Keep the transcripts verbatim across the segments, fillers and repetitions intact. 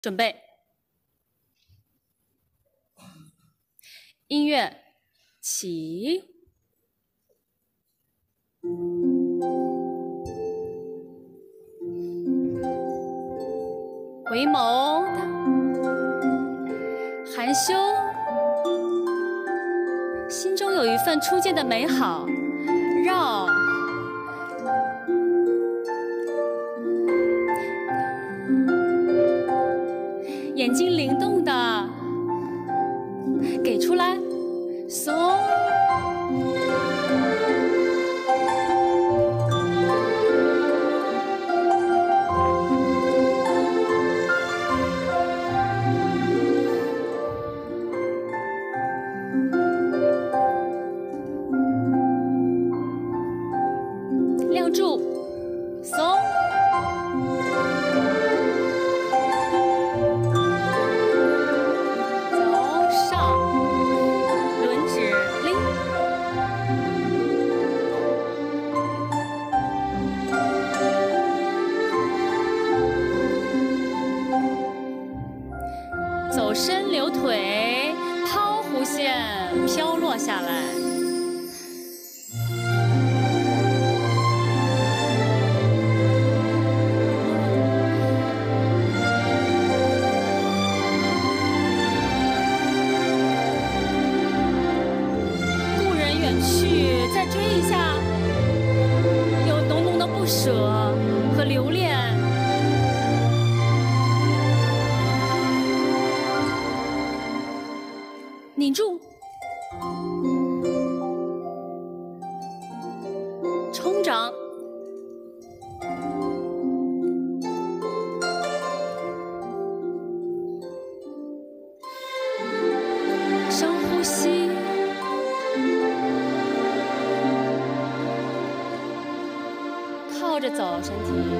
准备，音乐起。回眸含羞，心中有一份初见的美好，绕。 眼睛灵动的，给出来，松。晾住，松。 走伸留腿，抛弧线飘落下来。故人远去，再追一下，有浓浓的不舍和留恋。 拧住，冲掌，深呼吸，靠着走，身体。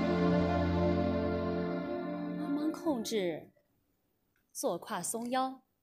控制，坐胯松腰。